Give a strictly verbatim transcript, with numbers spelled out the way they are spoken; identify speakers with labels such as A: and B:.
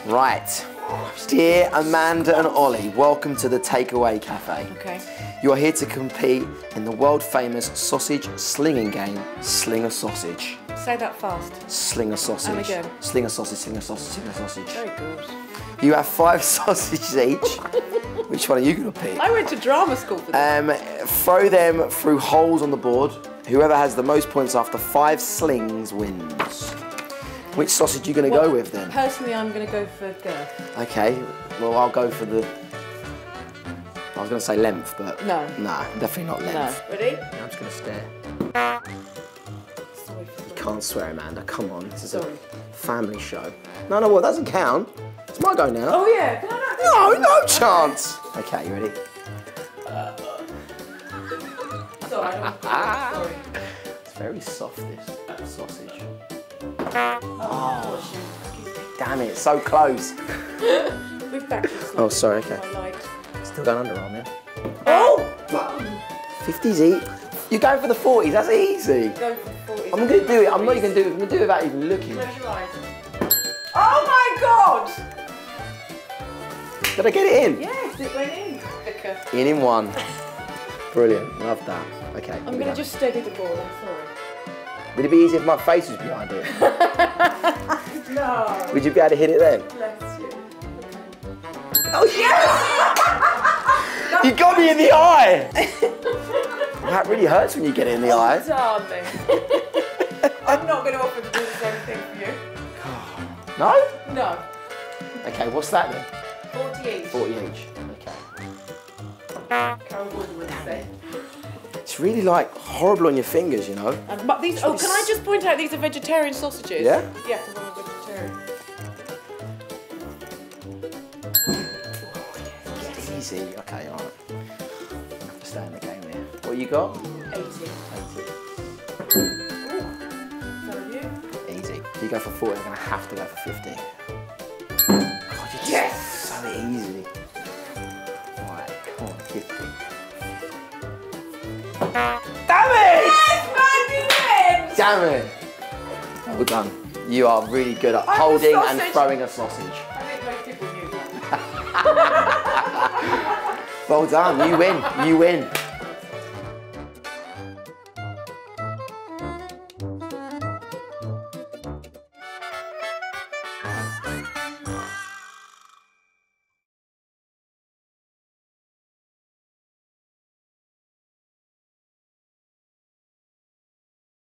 A: Right. Dear Amanda and Ollie, welcome to the Takeaway Cafe.
B: Okay.
A: You are here to compete in the world famous sausage slinging game, Sling a Sausage.
B: Say that fast.
A: Sling a sausage.
B: And again.
A: Sling a sausage, sling a sausage, sling a sausage.
B: Very good.
A: You have five sausages each. Which one are you going to pick?
B: I went to drama school for this.
A: Um, throw them through holes on the board. Whoever has the most points after five slings wins. Which sausage are you going to
B: well,
A: go with then?
B: Personally, I'm going to go for girth.
A: Okay, well I'll go for the... I was going to say length, but...
B: No.
A: Nah, definitely not length.
B: No. Ready?
A: I'm just going to stare.
B: Sorry for
A: You can't swear, Amanda, come on. This is
B: Sorry.
A: a family show. No, no, well, it doesn't count. It's my go now.
B: Oh yeah, can I not?
A: No, no chance. Okay, you ready?
B: Uh, sorry, I don't sorry.
A: It's very soft, this sausage.
B: Oh,
A: Damn it, so close.
B: We've practiced.
A: Oh, sorry, okay.
B: I liked.
A: Still going underarm, yeah?
B: Oh!
A: fifties eat. You're going for the forties, that's easy.
B: Go for forty.
A: I'm going to do it, I'm not even going to do it, I'm going to do it without even looking.
B: Close your eyes. Oh my god!
A: Did I get it in?
B: Yes, it went in. Quicker.
A: In in one. Brilliant, love that. Okay.
B: I'm going to just steady the ball, I'm sorry.
A: Would it be easy if my face was behind it?
B: No.
A: Would you be able to hit it then?
B: Bless you.
A: Oh yes! You got me in the eye! That really hurts when you get it in the eye.
B: Darling. I'm not going to offer to do the same thing for you.
A: No?
B: No.
A: Okay, what's that then?
B: forty each.
A: forty each. Okay.
B: Carol Gordon would say.
A: It's really like horrible on your fingers, you know?
B: And, but these, oh, can I just point out these are vegetarian sausages?
A: Yeah?
B: Yes, I'm a vegetarian.
A: Get easy. Okay, alright. I have to stay in the game here. What you got?
B: eighty.
A: eighty.
B: So have you?
A: Easy. If you go for forty, I'm going to have to go for fifty. God, you're yes! So easy. Right, come on, fifty. Damn it!
B: Yes,
A: Damn it! Well done. You are really good at
B: I'm
A: holding
B: a
A: and
B: sausage.
A: throwing a sausage.
B: I think most people knew that.
A: Well done, you win, you win.